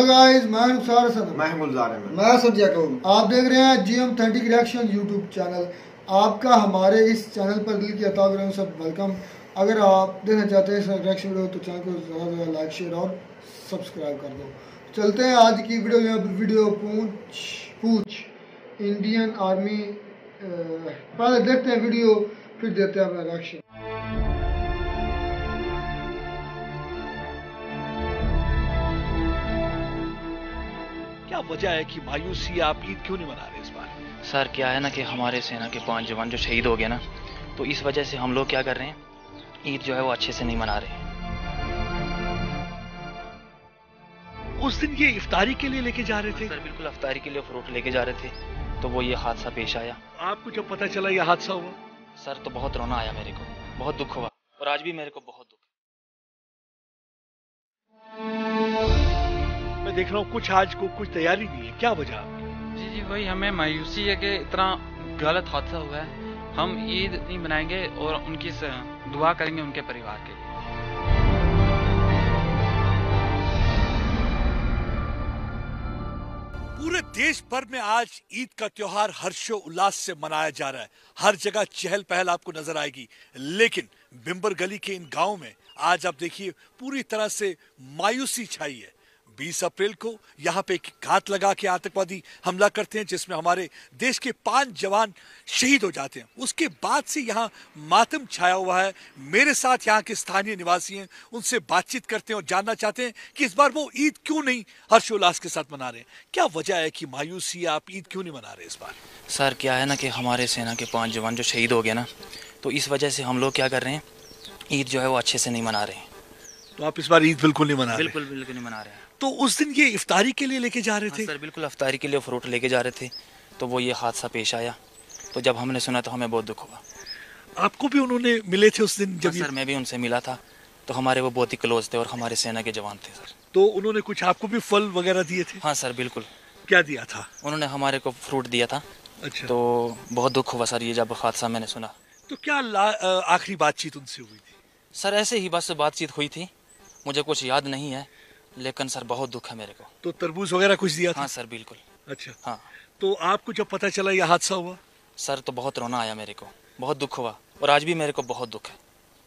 Hello guys, मैं नुसार हसन, मैं सज्जा कहूँ। आप देख रहे हैं जीएम 30 रिएक्शन यूट्यूब चैनल। आपका हमारे इस चैनल पर दिल की अता करें सब वेलकम। अगर आप देखना चाहते हैं इस रिएक्शन वीडियो तो चैनल को ज़्यादा से ज़्यादा लाइक शेयर और सब्सक्राइब कर दो। चलते हैं आज की वीडियो पूछ इंडियन आर्मी। पहले देखते हैं वीडियो, फिर देते हैं अपना रिएक्शन। क्या वजह है कि मायूसी आप ईद क्यों नहीं मना रहे इस बार? सर क्या है ना कि हमारे सेना के 5 जवान जो शहीद हो गए ना, तो इस वजह से हम लोग क्या कर रहे हैं, ईद जो है वो अच्छे से नहीं मना रहे। उस दिन ये इफ्तारी के लिए लेके जा रहे थे? सर बिल्कुल इफ्तारी के लिए फ्रूट लेके जा रहे थे, तो वो ये हादसा पेश आया। आपको जब पता चला ये हादसा हुआ? सर तो बहुत रोना आया मेरे को, बहुत दुख हुआ, और आज भी मेरे को बहुत दुख है। मैं देख रहा हूँ कुछ आज को कुछ तैयारी नहीं है, क्या वजह आपकी? जी वही हमें मायूसी है कि इतना गलत हादसा हुआ है। हम ईद नहीं मनाएंगे और उनकी दुआ करेंगे उनके परिवार के लिए। पूरे देश भर में आज ईद का त्योहार हर्षो उल्लास से मनाया जा रहा है। हर जगह चहल पहल आपको नजर आएगी, लेकिन बिम्बर गली के इन गांवों में आज आप देखिए पूरी तरह से मायूसी छाई है। 20 अप्रैल को यहाँ पे एक घात लगा के आतंकवादी हमला करते हैं, जिसमें हमारे देश के 5 जवान शहीद हो जाते हैं। उसके बाद से यहाँ मातम छाया हुआ है। मेरे साथ यहाँ के स्थानीय निवासी हैं, उनसे बातचीत करते हैं और जानना चाहते हैं कि इस बार वो ईद क्यों नहीं हर्षोल्लास के साथ मना रहे हैं। क्या वजह है कि मायूसी, आप ईद क्यों नहीं मना रहे इस बार? सर क्या है ना कि हमारे सेना के 5 जवान जो शहीद हो गए ना, तो इस वजह से हम लोग क्या कर रहे हैं, ईद जो है वो अच्छे से नहीं मना रहे। तो आप इस बार ईद बिल्कुल नहीं मना रहे? बिल्कुल नहीं मना रहे। तो उस दिन ये इफ्तारी के लिए लेके जा रहे थे? सर बिल्कुल इफ्तारी के लिए फ्रूट लेके जा रहे थे, तो वो ये हादसा पेश आया। तो जब हमने सुना तो हमें बहुत दुख हुआ। आपको भी उन्होंने मिले थे उस दिन? जब सर मैं भी उनसे मिला था, तो हमारे वो बहुत ही क्लोज थे और हमारे सेना के जवान थे सर। तो उन्होंने कुछ आपको भी फल वगैरह दिए थे? हाँ सर बिल्कुल। क्या दिया था? उन्होंने हमारे को फ्रूट दिया था। अच्छा। तो बहुत दुख हुआ सर ये जब हादसा मैंने सुना। तो क्या आखिरी बातचीत उनसे हुई थी? सर ऐसे ही बस बातचीत हुई थी, मुझे कुछ याद नहीं है, लेकिन सर बहुत दुख है मेरे को। तो तरबूज वगैरह कुछ दिया था? हाँ सर बिल्कुल। अच्छा। हाँ। तो आपको जब पता चला यह हादसा हुआ? सर तो बहुत रोना आया मेरे को, बहुत दुख हुआ, और आज भी मेरे को बहुत दुख है।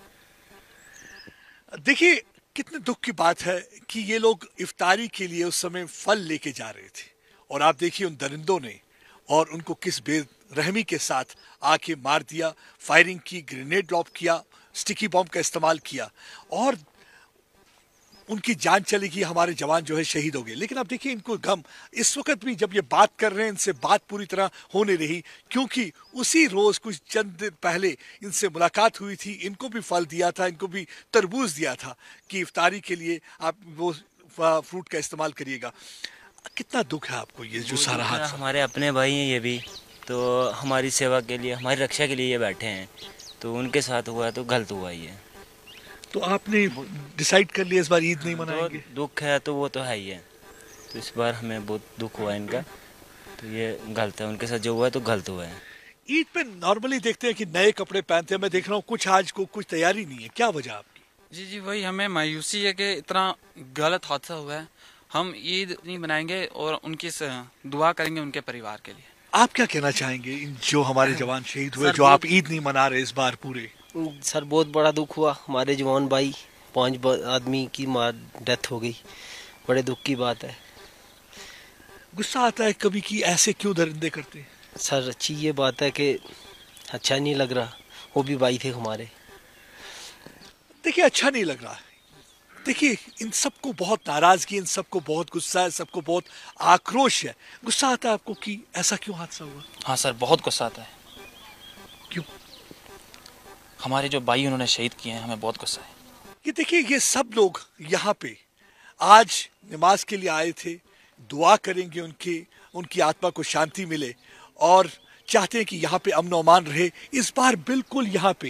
देखिए कितने दुख की बात है कि ये लोग इफ्तारी के लिए उस समय फल लेके जा रहे थे, और आप देखिए उन दरिंदों ने और उनको किस बेरहमी के साथ आके मार दिया, फायरिंग की, ग्रेनेड ड्रॉप किया, स्टिकी बॉम्ब का इस्तेमाल किया, और उनकी जान चली गई। हमारे जवान जो है शहीद हो गए। लेकिन आप देखिए इनको गम इस वक्त भी, जब ये बात कर रहे हैं, इनसे बात पूरी तरह हो नहीं रही, क्योंकि उसी रोज कुछ चंद दिन पहले इनसे मुलाकात हुई थी। इनको भी फल दिया था, इनको भी तरबूज दिया था कि इफ्तारी के लिए आप वो फ्रूट का इस्तेमाल करिएगा। कितना दुख है आपको ये जो सारा हादसा? हमारे अपने भाई हैं ये भी, तो हमारी सेवा के लिए, हमारी रक्षा के लिए ये बैठे हैं, तो उनके साथ हुआ तो गलत हुआ ये। तो आपने डिसाइड कर लिया इस बार ईद नहीं मनाएंगे? तो दुख है तो वो तो है ही है, तो इस बार हमें बहुत दुख हुआ इनका, तो ये गलत है, उनके साथ जो हुआ है तो गलत हुआ है। ईद पे नॉर्मली देखते हैं कि नए कपड़े पहनते हैं, मैं देख रहा हूँ कुछ आज को कुछ तैयारी नहीं है, क्या वजह आपकी? जी वही हमें मायूसी है कि इतना गलत हादसा हुआ है। हम ईद नहीं मनाएंगे और उनकी दुआ करेंगे उनके परिवार के लिए। आप क्या कहना चाहेंगे इन जो हमारे जवान शहीद हुए, जो आप ईद नहीं मना रहे इस बार पूरे? सर बहुत बड़ा दुख हुआ, हमारे जवान भाई 5 आदमी की डेथ हो गई, बड़े दुख की बात है। गुस्सा आता है कभी कि ऐसे क्यों दरिंदे करते हैं? सर अच्छी ये बात है कि अच्छा नहीं लग रहा, वो भी भाई थे हमारे। देखिए अच्छा नहीं लग रहा है। देखिए इन सबको बहुत नाराजगी, इन सबको बहुत गुस्सा है, सबको बहुत आक्रोश है। गुस्सा आता है आपको कि ऐसा क्यों हादसा हुआ? हाँ सर बहुत गुस्सा आता है। क्यों? हमारे जो भाई उन्होंने शहीद किए हैं, हमें बहुत गुस्सा है। ये देखिए ये सब लोग यहाँ पे आज नमाज के लिए आए थे, दुआ करेंगे उनकी आत्मा को शांति मिले, और चाहते हैं कि यहाँ पे अमन और अमान रहे। इस बार बिल्कुल यहाँ पे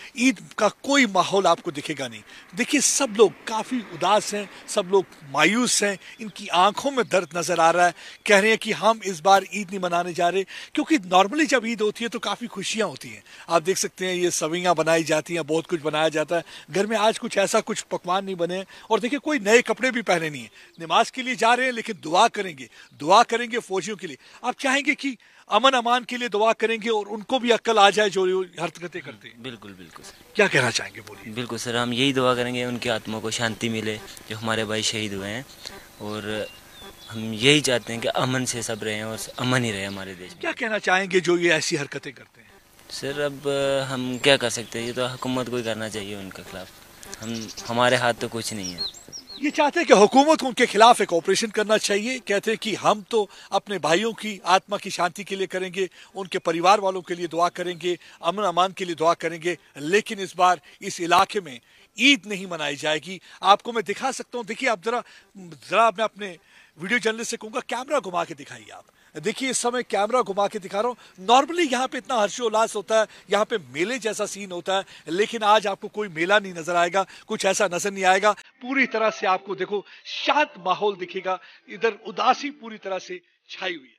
ईद का कोई माहौल आपको दिखेगा नहीं। देखिए सब लोग काफ़ी उदास हैं, सब लोग मायूस हैं, इनकी आंखों में दर्द नज़र आ रहा है। कह रहे हैं कि हम इस बार ईद नहीं मनाने जा रहे, क्योंकि नॉर्मली जब ईद होती है तो काफ़ी खुशियाँ होती हैं। आप देख सकते हैं ये सवैयाँ बनाई जाती हैं, बहुत कुछ बनाया जाता है। घर में आज कुछ ऐसा कुछ पकवान नहीं बने, और देखिए कोई नए कपड़े भी पहने नहीं है। नमाज के लिए जा रहे हैं लेकिन दुआ करेंगे फौजियों के लिए। आप चाहेंगे कि अमन अमान के लिए दुआ करेंगे और उनको भी अक्ल आ जाए जो हरकतें करते हैं। बिल्कुल बिल्कुल सर। क्या कहना चाहेंगे, बोलिए। बिल्कुल सर, हम यही दुआ करेंगे उनकी आत्मा को शांति मिले जो हमारे भाई शहीद हुए हैं, और हम यही चाहते हैं कि अमन से सब रहें और अमन ही रहे हमारे देश में। क्या कहना चाहेंगे जो ये ऐसी हरकतें करते हैं? सर अब हम क्या कर सकते हैं, ये तो हुकूमत को ही करना चाहिए उनके खिलाफ। हमारे हाथ तो कुछ नहीं है। ये चाहते हैं कि हुकूमत को उनके खिलाफ एक ऑपरेशन करना चाहिए। कहते हैं कि हम तो अपने भाइयों की आत्मा की शांति के लिए करेंगे, उनके परिवार वालों के लिए दुआ करेंगे, अमन अमान के लिए दुआ करेंगे, लेकिन इस बार इस इलाके में ईद नहीं मनाई जाएगी। आपको मैं दिखा सकता हूँ, देखिए आप जरा मैं अपने वीडियो जर्नलिस्ट से कहूँगा कैमरा घुमा के दिखाइए। आप देखिए इस समय कैमरा घुमा के दिखा रहा हूँ। नॉर्मली यहाँ पे इतना हर्षोल्लास होता है, यहाँ पे मेले जैसा सीन होता है, लेकिन आज आपको कोई मेला नहीं नजर आएगा, कुछ ऐसा नजर नहीं आएगा। पूरी तरह से आपको देखो शांत माहौल दिखेगा, इधर उदासी पूरी तरह से छाई हुई है।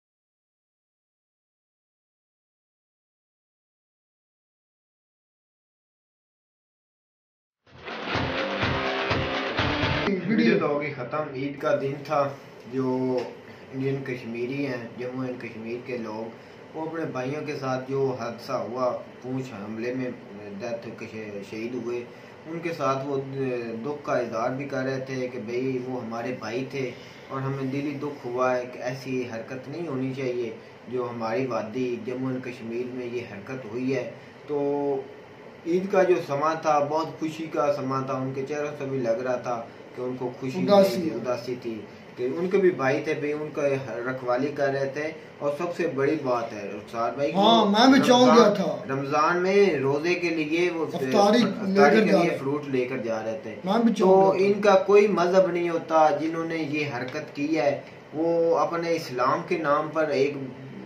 वीडियो तो होगी खत्म। ईद का दिन था। जो इंडियन कश्मीरी हैं, जम्मू एंड कश्मीर के लोग, वो अपने भाइयों के साथ जो हादसा हुआ, पूंछ हमले में डेथ शहीद हुए, उनके साथ वो दुख का इजहार भी कर रहे थे कि भाई वो हमारे भाई थे और हमें दिली दुख हुआ है कि ऐसी हरकत नहीं होनी चाहिए जो हमारी वादी जम्मू एंड कश्मीर में ये हरकत हुई है। तो ईद का जो समा था बहुत खुशी का समा था। उनके चेहरों से भी लग रहा था कि उनको खुशी उदासी थी कि उनके भी भाई थे, भाई उनका रखवाली कर रहे थे। और सबसे बड़ी बात है रुखसार भाई, हाँ, मैं भी गया था रमजान में रोजे के लिए वो इफ्तारी के लिए फ्रूट लेकर जा रहे थे। तो इनका कोई मजहब नहीं होता। जिन्होंने ये हरकत की है वो अपने इस्लाम के नाम पर एक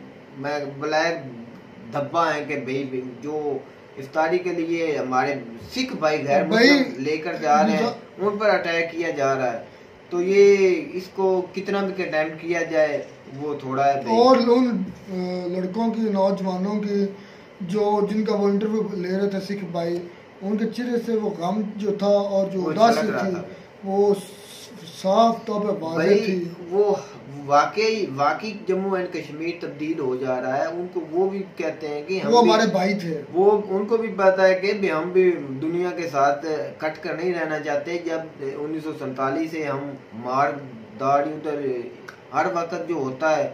ब्लैक धब्बा है कि भाई जो इफ्तारी के लिए हमारे सिख भाई गैर मुस्लिम लेकर जा रहे हैं, उन पर अटैक किया जा रहा है। तो ये इसको कितना भी कंडेम किया जाए वो थोड़ा है भाई। और उन लड़कों की, नौजवानों की जिनका वो इंटरव्यू ले रहे थे सिख भाई, उनके चेहरे से वो गम जो था और जो उदासी थी वो साफ तौर पर वाज़ेह थी। वो वाकई जम्मू एंड कश्मीर तब्दील हो जा रहा है। उनको वो भी कहते हैं कि वो हमारे भाई थे। वो उनको भी पता है कि हम भी दुनिया के साथ कट कर नहीं रहना चाहते। जब 1947 से हम मारदारी उधर हर वक्त जो होता है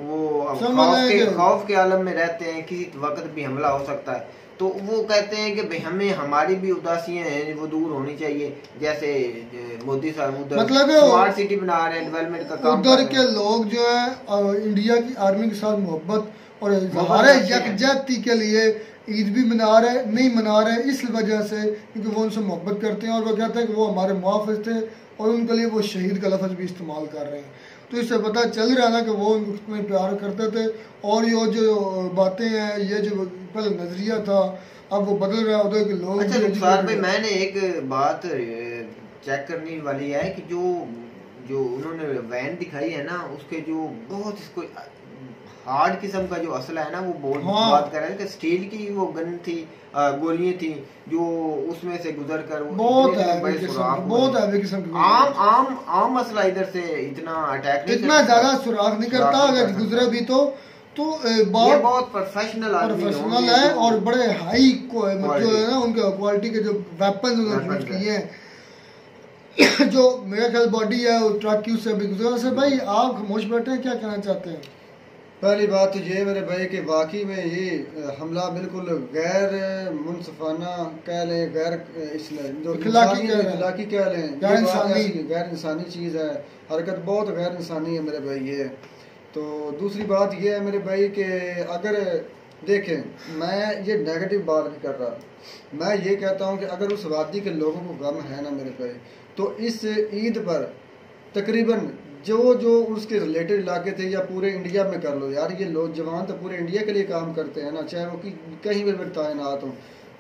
वो खौफ के आलम में रहते हैं, किसी वक्त भी हमला हो सकता है। तो वो कहते हैं कि हमें हमारी भी उदासियां हैं वो दूर होनी चाहिए। जैसे मोदी साहब उधर मतलब स्मार्ट सिटी बना रहे हैं, डेवलपमेंट का काम उधर के लोग जो है इंडिया की आर्मी के साथ मोहब्बत और हमारे यकजहती के लिए ईद भी नहीं मना रहे इस वजह से क्योंकि वो उनसे मोहब्बत करते हैं और वो कहते हैं कि वो हमारे मुआफिज थे और उनके लिए वो शहीद का लफ्ज़ भी इस्तेमाल कर रहे हैं। तो इससे पता चल रहा है ना कि वो उनको कितने प्यार करते थे। और ये जो बातें हैं, ये जो पहले नजरिया था अब वो बदल रहा है उधर के लोग। अच्छा रुखसार भाई, मैंने एक बात चेक करने वाली है कि जो उन्होंने वैन दिखाई है ना, उसके जो बहुत इसको हार्ड किस्म का जो असला है ना वो बहुत बात कर रहे हैं कि स्टील की वो गन थी, गोलियां थी जो उसमें से गुजर कर बहुत हैवी किस्म की आम मसला इधर से इतना अटैक नहीं, इतना ज्यादा सुराख नहीं करता। अगर गुजरे भी तो बहुत प्रोफेशनल है और बड़े हाई जो है ना उनके क्वालिटी के जो वेपन उन्होंने यूज किए हैं जो मेरा ख्याल बॉडी है वो ट्रक की उससे भी गुजरा। से भाई आप खामोश बैठे हैं, क्या कहना चाहते हैं? पहली बात तो ये मेरे भाई कि वाकई में ये हमला बिल्कुल गैर मुनसफाना कह लें, गैर इखलाकी कह लें, गैर इंसानी चीज़ है। हरकत बहुत गैर इंसानी है मेरे भाई ये। तो दूसरी बात ये है मेरे भाई कि अगर देखें, मैं ये नेगेटिव बात नहीं कर रहा, मैं ये कहता हूँ कि अगर उस वादी के लोगों को गम है ना मेरे भाई, तो इस ईद पर तकरीबन जो उसके रिलेटेड इलाके थे या पूरे इंडिया में कर लो यार, ये लोग जवान तो पूरे इंडिया के लिए काम करते हैं ना, चाहे वो कहीं भी तैनात हो,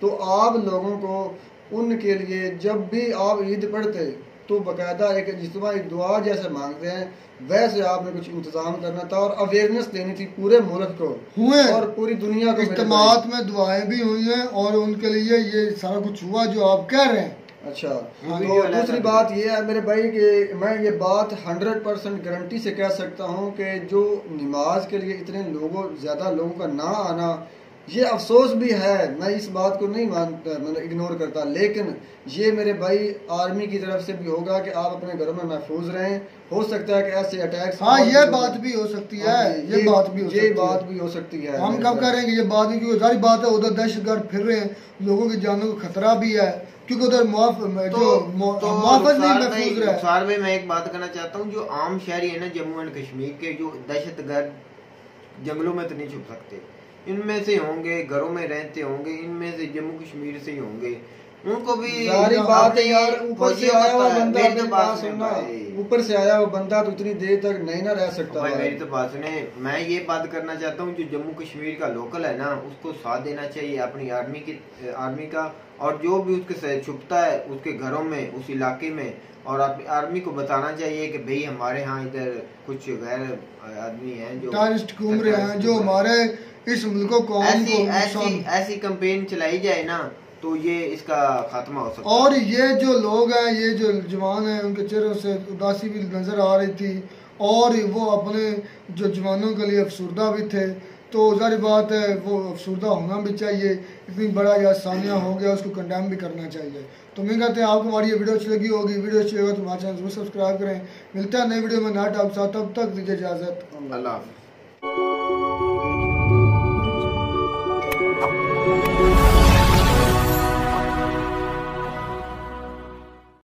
तो आप लोगों को उनके लिए जब भी आप ईद पढ़ते तो बाकायदा एक इज्तिमाई दुआ जैसे मांगते हैं वैसे आपने कुछ इंतजाम करना था और अवेयरनेस देनी थी पूरे मुल्क को हुए और पूरी दुनिया को। इज्तिमात में दुआएं भी हुई हैं और उनके लिए ये सारा कुछ हुआ जो आप कह रहे हैं। अच्छा, तो दूसरी बात ये है मेरे भाई कि मैं ये बात 100% गारंटी से कह सकता हूँ कि जो नमाज के लिए इतने ज़्यादा लोगों का ना आना, ये अफसोस भी है, मैं इस बात को नहीं मानता, मतलब इग्नोर करता, लेकिन ये मेरे भाई आर्मी की तरफ से भी होगा कि आप अपने घरों में महफूज रहें। हो सकता है कि ऐसे अटैक्स, हाँ ये बात भी हो सकती है, ये बात भी हो सकती है। हम कब करेंगे ये बात, क्योंकि सारी बात है उधर दहशतगर्द फिर रहे हैं, लोगों की जानों को खतरा भी है, क्योंकि उधर मुआफज नहीं महफूज रहा है। सवाल में मैं एक बात करना चाहता हूँ, जो आम शहरी है ना जम्मू एंड कश्मीर के, जो दहशतगर्द जंगलों में तो नहीं छुप सकते, इनमें से होंगे, घरों में रहते होंगे, इनमें से जम्मू कश्मीर से ही होंगे, उनको भी सारी बात है यार। ऊपर से आया हुआ बंदा, ऊपर से आया हुआ बंदा तो इतनी देर तक नहीं ना रह सकता। भाई मेरी तो बात सुने, मैं ये बात करना चाहता हूँ, जो जम्मू कश्मीर का लोकल है ना उसको साथ देना चाहिए अपनी आर्मी का, और जो भी उसके साथ छुपता है उसके घरों में, उस इलाके में, और आर्मी को बताना चाहिए कि भाई हमारे यहाँ इधर कुछ गैर आदमी हैं जो टेररिस्ट घूम रहे हैं, जो हमारे इस मुल्क को ऐसी कैंपेन चलाई जाए ना तो ये इसका खात्मा हो सकता है। और ये जो लोग हैं, ये जो जवान हैं, उनके चेहरों से उदासी भी नजर आ रही थी और वो अपने जो जवानों के लिए अफसुर्दा भी थे, तो जारी बात है वो अफसुर्दा होना भी चाहिए। इतनी बड़ा ये आसानियाँ हो गया, उसको कंडेम भी करना चाहिए। तो मैं कहते हैं आपको हमारी ये वीडियो अच्छी लगी होगी, वीडियो अच्छी होगा तो हमारे चैनल जरूर सब्सक्राइब करें। मिलता है नई वीडियो में नया टॉपिक साथ, तब तक दीजिए इजाज़त, अल्लाह।